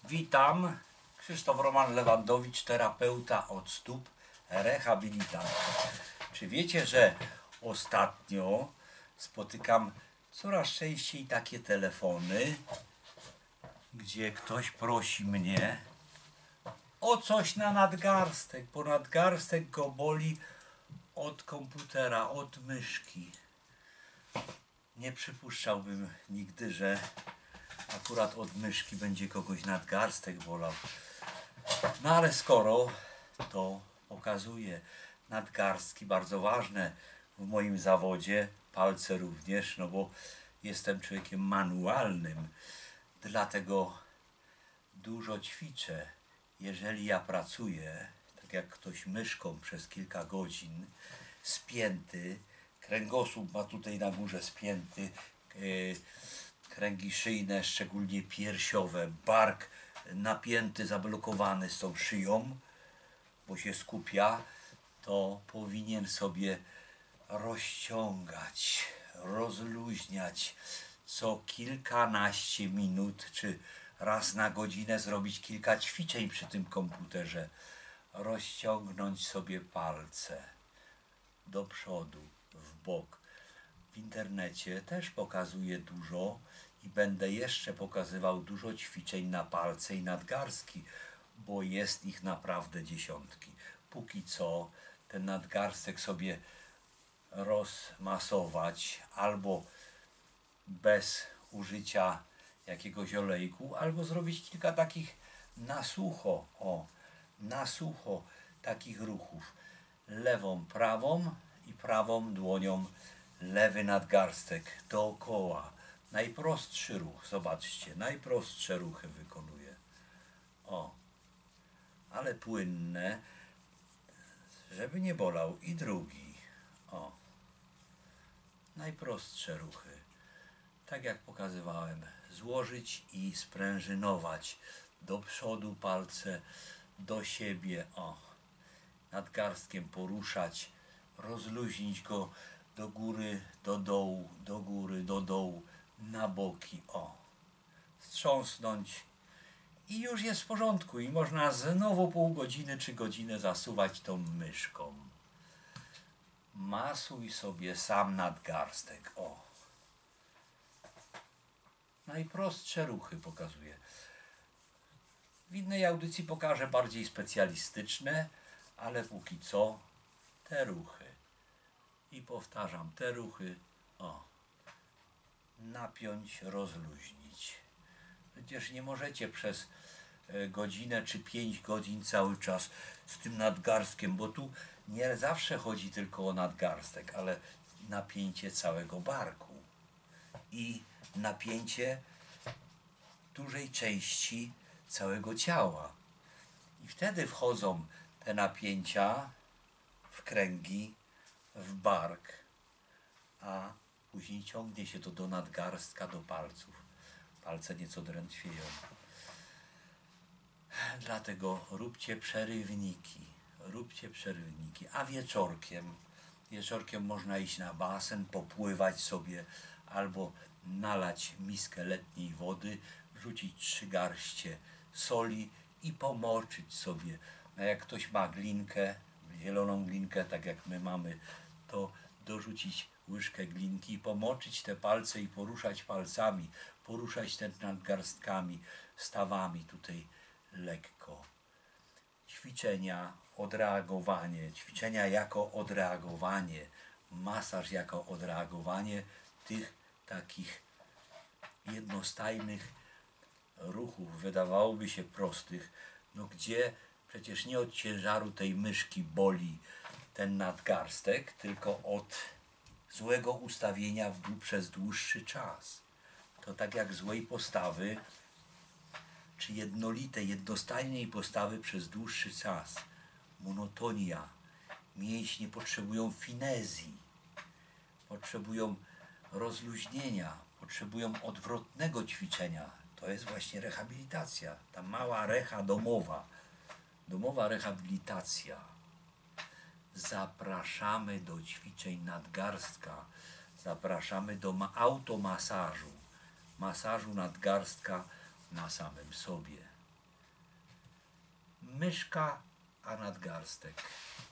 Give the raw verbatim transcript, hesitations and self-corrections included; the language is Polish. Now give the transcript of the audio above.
Witam, Krzysztof Roman Lewandowicz, terapeuta od stóp, rehabilitator. Czy wiecie, że ostatnio spotykam coraz częściej takie telefony, gdzie ktoś prosi mnie o coś na nadgarstek, bo nadgarstek go boli od komputera, od myszki. Nie przypuszczałbym nigdy, że akurat od myszki będzie kogoś nadgarstek bolał. No ale skoro to pokazuje, nadgarstki bardzo ważne w moim zawodzie, palce również, no bo jestem człowiekiem manualnym, dlatego dużo ćwiczę. Jeżeli ja pracuję, tak jak ktoś myszką przez kilka godzin, spięty, kręgosłup ma tutaj na górze spięty, yy, kręgi szyjne, szczególnie piersiowe, bark napięty, zablokowany z tą szyją, bo się skupia, to powinien sobie rozciągać, rozluźniać co kilkanaście minut, czy raz na godzinę zrobić kilka ćwiczeń przy tym komputerze, rozciągnąć sobie palce do przodu, w bok. W internecie też pokazuję dużo i będę jeszcze pokazywał dużo ćwiczeń na palce i nadgarstki, bo jest ich naprawdę dziesiątki. Póki co ten nadgarstek sobie rozmasować albo bez użycia jakiegoś olejku, albo zrobić kilka takich na sucho, o, na sucho takich ruchów. Lewą, prawą i prawą dłonią lewy nadgarstek dookoła. Najprostszy ruch, zobaczcie, najprostsze ruchy wykonuję. O, ale płynne, żeby nie bolał. I drugi, o, najprostsze ruchy. Tak jak pokazywałem, złożyć i sprężynować do przodu palce, do siebie, o, nadgarstkiem poruszać, rozluźnić go do góry, do dołu, do góry, do dołu, na boki, o, wstrząsnąć i już jest w porządku i można znowu pół godziny czy godzinę zasuwać tą myszką. Masuj sobie sam nadgarstek, o. Najprostsze ruchy pokazuję. W innej audycji pokażę bardziej specjalistyczne, ale póki co te ruchy. I powtarzam, te ruchy, o, napiąć, rozluźnić. Przecież nie możecie przez godzinę czy pięć godzin cały czas z tym nadgarstkiem, bo tu nie zawsze chodzi tylko o nadgarstek, ale napięcie całego barku i napięcie dużej części całego ciała. I wtedy wchodzą te napięcia w kręgi, w bark, a później ciągnie się to do nadgarstka, do palców. Palce nieco drętwieją. Dlatego róbcie przerywniki, róbcie przerywniki, a wieczorkiem, wieczorkiem można iść na basen, popływać sobie, albo nalać miskę letniej wody, wrzucić trzy garście soli i pomoczyć sobie. A jak ktoś ma glinkę, zieloną glinkę, tak jak my mamy, to dorzucić łyżkę glinki i pomoczyć te palce i poruszać palcami, poruszać te nadgarstkami, stawami tutaj lekko. Ćwiczenia, odreagowanie, ćwiczenia jako odreagowanie, masaż jako odreagowanie tych takich jednostajnych ruchów, wydawałoby się prostych, no gdzie przecież nie od ciężaru tej myszki boli ten nadgarstek, tylko od złego ustawienia w dół przez dłuższy czas. To tak jak złej postawy, czy jednolitej, jednostajnej postawy przez dłuższy czas. Monotonia. Mięśnie potrzebują finezji, potrzebują rozluźnienia, potrzebują odwrotnego ćwiczenia. To jest właśnie rehabilitacja, ta mała recha domowa, domowa rehabilitacja. Zapraszamy do ćwiczeń nadgarstka, zapraszamy do automasażu, masażu nadgarstka na samym sobie. myszka, a nadgarstek.